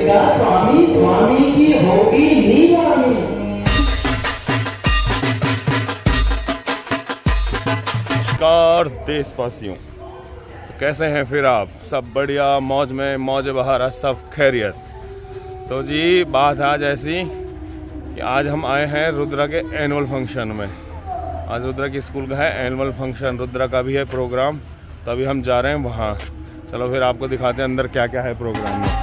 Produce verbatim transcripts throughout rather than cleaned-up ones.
दुर्गा स्वामी स्वामी की होगी नीलामी। नमस्कार देशवासियों, कैसे हैं फिर आप सब? बढ़िया, मौज में, मौज बहार, सब खैरियत। तो जी बात आज ऐसी कि आज हम आए हैं रुद्रा के एनुअल फंक्शन में। आज रुद्रा की स्कूल का है एनुअल फंक्शन, रुद्रा का भी है प्रोग्राम, तो अभी हम जा रहे हैं वहाँ। चलो फिर आपको दिखाते हैं अंदर क्या क्या है प्रोग्राम में।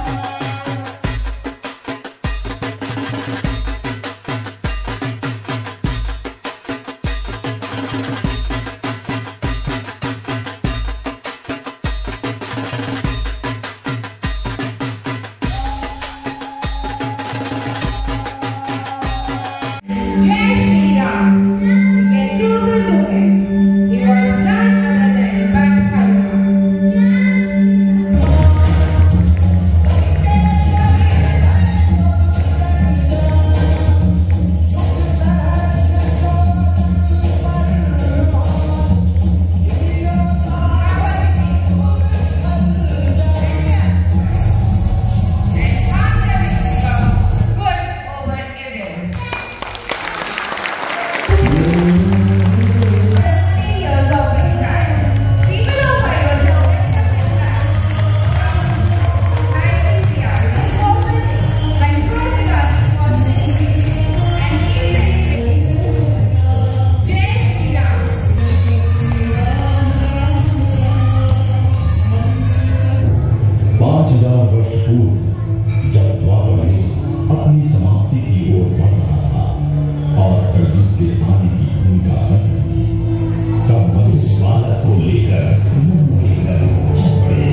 जब द्वापर अपनी समाप्ति की ओर बढ़ रहा था और कलयुग के आने की भूमिका कर रही थी, तब मनुष्य बालक को लेकर लेकर चल पड़े।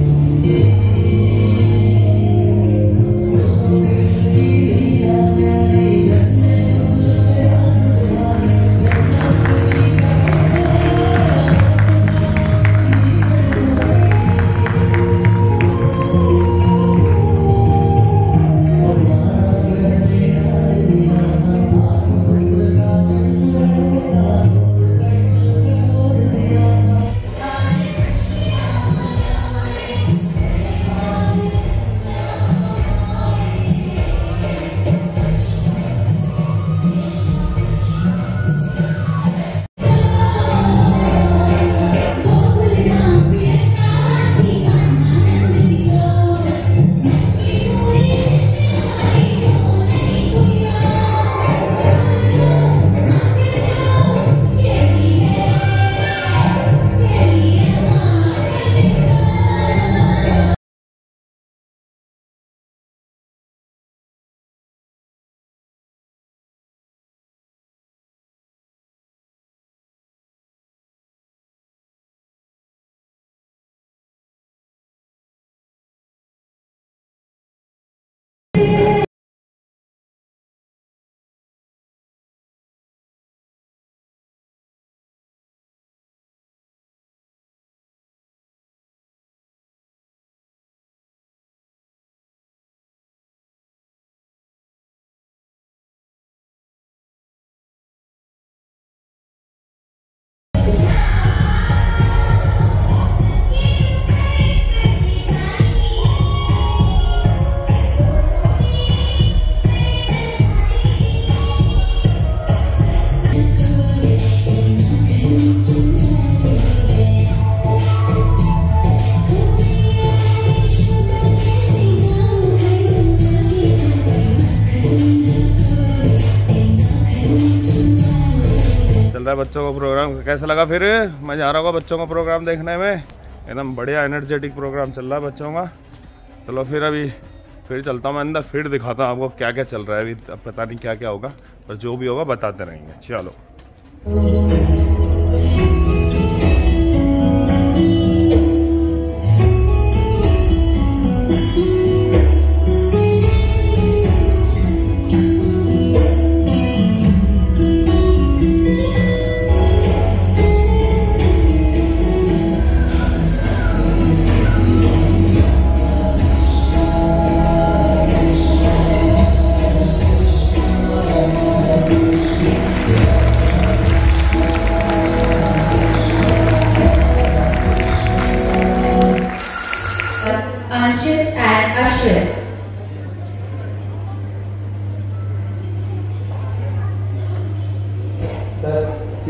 चल रहा है बच्चों का प्रोग्राम। कैसा लगा फिर? मजा आ रहा होगा बच्चों का प्रोग्राम देखने में, एकदम बढ़िया एनर्जेटिक प्रोग्राम चल रहा है बच्चों का। चलो फिर अभी फिर चलता हूँ मैं अंदर, फिर दिखाता हूँ आपको क्या क्या चल रहा है। अभी अब पता नहीं क्या क्या होगा, पर जो भी होगा बताते रहेंगे। चलो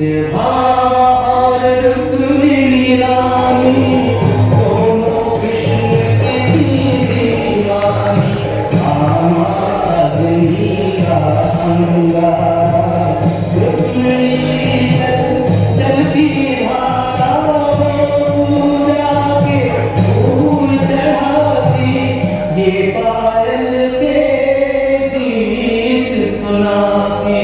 निर्भया और रुक्मिणी रानी दोनों कृष्ण की दीवानी आमादनी का अंगा रुक्मिणी शीतल जलती धारा पूजा के फूल चढ़ाती ये पायल के गीत सुनाती।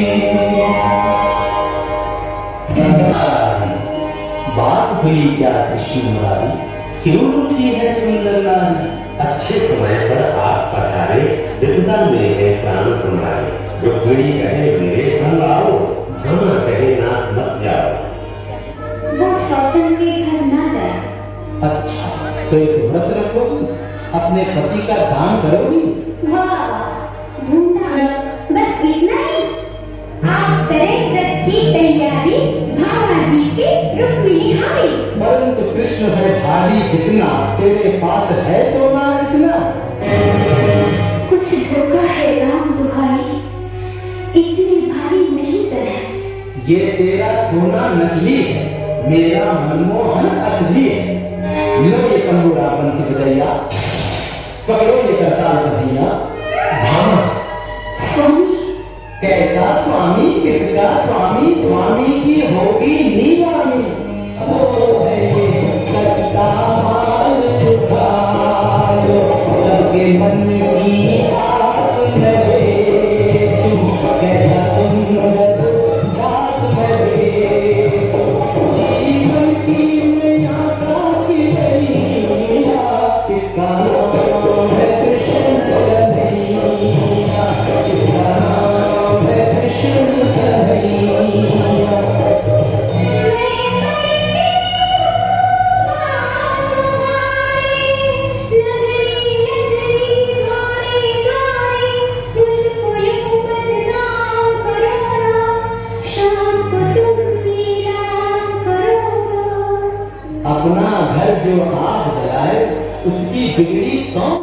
बात हुई क्या कृष्ण मुरारी, क्यों उठी है सुंदर नारी? अच्छे समय पर आप पधारे, विपदा में है प्राण तुम्हारे। रुक्मिणी कहे मेरे संग आओ, ब्रह्मा कहे नाथ मत जाओ। वो सौतन के घर ना जाए। अच्छा तो एक व्रत रखोगी, अपने पति का दान करोगी? वाह ढूंढा, बस इतना ही। आप करें व्रत की तैयारी, भामा जी की रुक्मिणी हारी। परंतु कृष्ण है भारी जितना, तेरे पास है सोना इतना। कुछ धोखा है राम दुहाई, इतने भारी नहीं करे। ये तेरा सोना नकली है, मेरा मनमोहन असली है। लो ये तंबूरा बंसी बजैया, पकड़ो ये करताल कन्हैया। भामा स्वामी कैसा स्वामी, किसका स्वामी? स्वामी की होगी नीलामी। ओ है ये कच्चा माल उठाओ, सबके मन की आस न बेचूं, कैसा सुंदर बात न बेचूं। जीवन की मर्यादा की नैया, इसका नाम है कृष्ण कन्हैया, इसका नाम है कृष्ण कन्हैया। अपना घर जो आग जलाए, उसकी बिगड़ी कौन?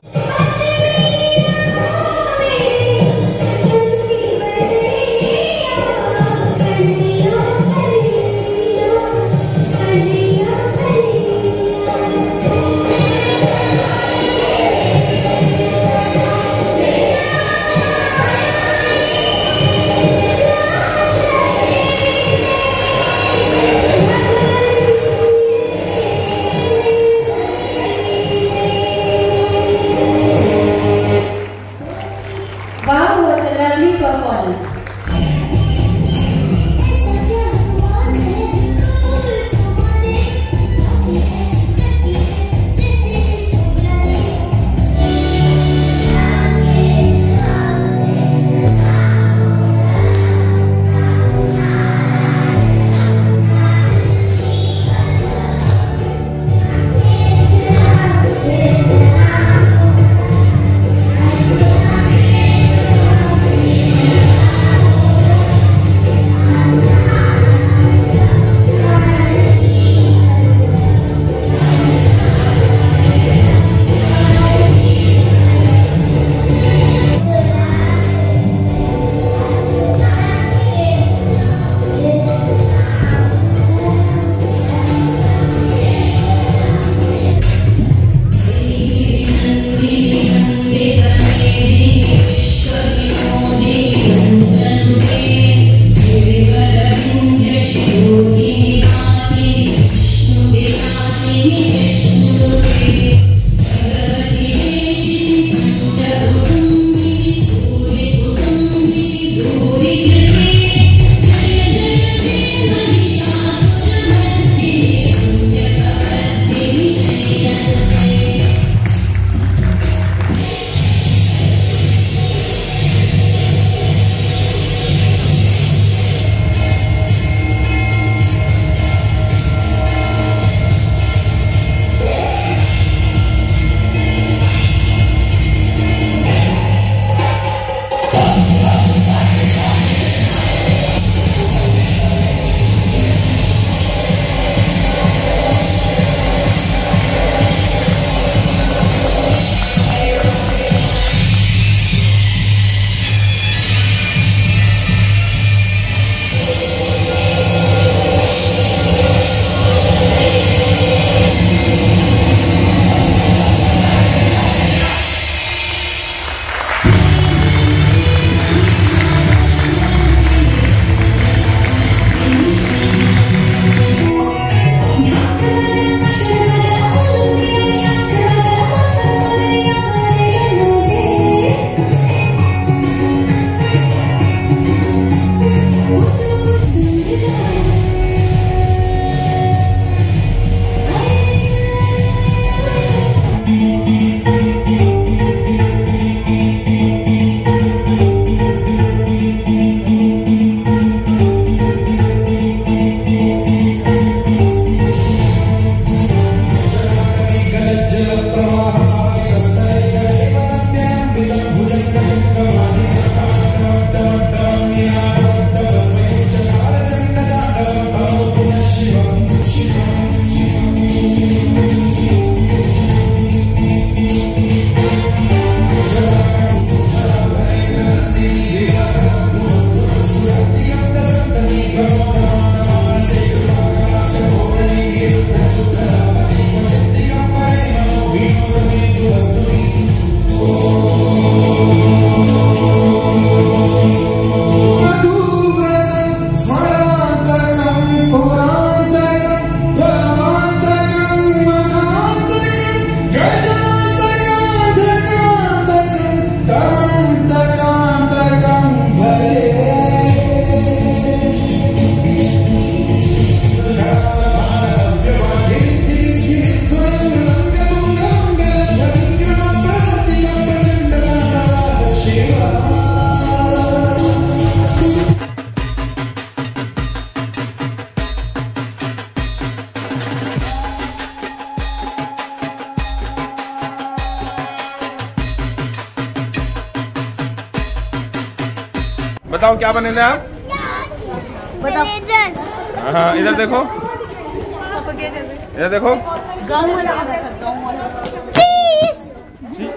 बताओ क्या बने थे आप? बताओ। हाँ इधर देखो, पापा क्या कर रहे हैं? इधर देखो। गाँव वाला बना था, गाँव वाला। जी।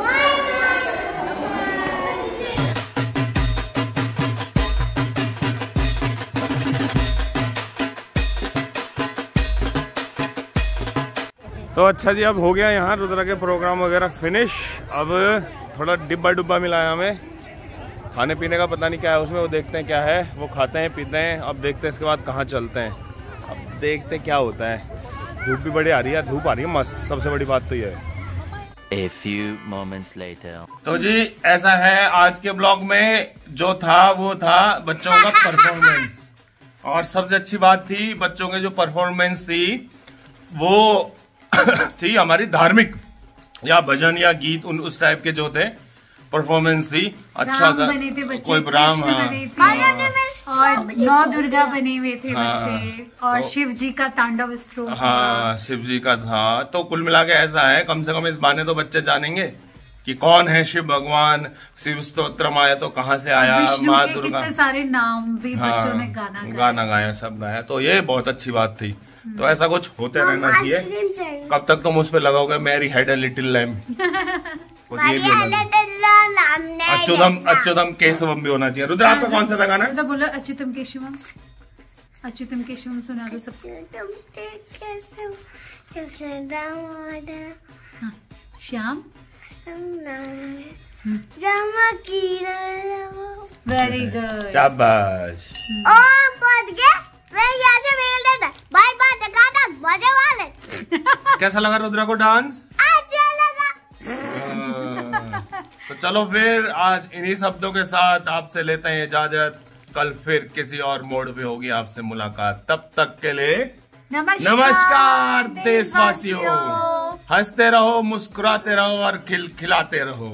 तो अच्छा जी, अब हो गया यहाँ रुद्रा के प्रोग्राम वगैरह फिनिश। अब थोड़ा डिब्बा डुब्बा मिला है हमें खाने पीने का, पता नहीं क्या है उसमें, वो देखते हैं क्या है, वो खाते हैं पीते हैं। अब देखते हैं इसके बाद कहाँ चलते हैं, अब देखते हैं क्या होता है। धूप भी बड़ी आ रही है, धूप आ रही है मस्त, सबसे बड़ी बात तो ये है। A few moments later. तो जी ऐसा है, आज के ब्लॉग में जो था वो था बच्चों का परफॉर्मेंस, और सबसे अच्छी बात थी बच्चों के जो परफॉर्मेंस थी वो थी हमारी धार्मिक या भजन या गीत, उन उस टाइप के जो थे परफॉर्मेंस थी। अच्छा था, बने थे बच्चे, कोई राम, कृष्ण बने थे, और नौ दुर्गा बने हुए थे हाँ, बच्चे, और तो, शिव जी का तांडव स्तोत्र। हाँ शिव जी का था। तो कुल मिला के ऐसा है, कम से कम इस बहाने तो बच्चे जानेंगे कि कौन है शिव भगवान। शिव स्तोत्र आया तो कहाँ से आया, माँ दुर्गा, कितने सारे नाम भी हाँ, बच्चों ने गाना गाया। गाना गाया, सब गाया, तो ये बहुत अच्छी बात थी। तो ऐसा कुछ होते रहना चाहिए। कब तक तुम उस पे लगाओगे Mary had a little lamb, कुछ ये भी होना चाहिए। अच्युतम अच्युतम केशवम भी होना चाहिए। रुद्र आपका कौन सा था गाना? तो बोलो अच्युतम केशवम, अच्युतम केशवम सुना दो सबको। हाँ, श्याम वेरी गुड, शाबाश। कैसा लगा रुद्रा को डांस? तो चलो फिर आज इन्हीं शब्दों के साथ आपसे लेते हैं इजाजत। कल फिर किसी और मोड पे होगी आपसे मुलाकात। तब तक के लिए नमस्कार, नमस्कार देशवासियों। हंसते रहो, मुस्कुराते रहो और खिल खिलाते रहो।